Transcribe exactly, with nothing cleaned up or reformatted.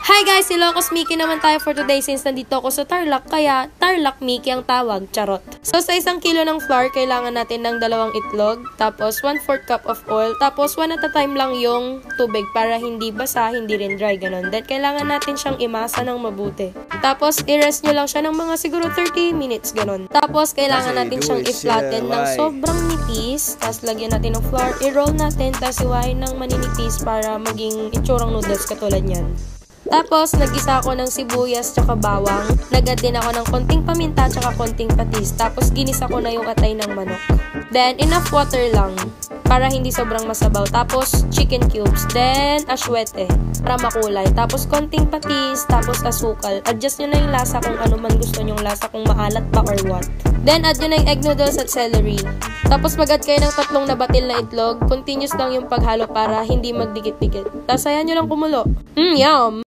Hi guys! Ilocos Mickey naman tayo for today since nandito ako sa Tarlac, kaya Tarlac Mickey ang tawag, charot. So sa isang kilo ng flour, kailangan natin ng dalawang itlog, tapos one fourth cup of oil, tapos one at a time lang yung tubig para hindi basa, hindi rin dry, ganun. Then kailangan natin siyang imasa ng mabuti. Tapos i-rest nyo lang siya ng mga siguro thirty minutes, ganun. Tapos kailangan natin siyang i-flatten ng sobrang nipis, tapos lagyan natin ng flour, i-roll natin, tapos iwain ng maninipis para maging itsurang noodles katulad yan. Tapos, nag-isa ako ng sibuyas tsaka bawang. Nag-add din ako ng konting paminta tsaka konting patis. Tapos, ginisa ko na yung atay ng manok. Then, enough water lang para hindi sobrang masabaw. Tapos, chicken cubes. Then, aswete para makulay. Tapos, konting patis. Tapos, asukal. Adjust nyo na yung lasa kung ano man gusto nyong lasa, kung maalat pa or what. Then, add nyo na yung egg noodles at celery. Tapos, mag-add kayo ng tatlong nabatil na itlog. Continuous lang yung paghalo para hindi magdikit-dikit. Tapos, ayan nyo lang kumulo. Mmm, yum!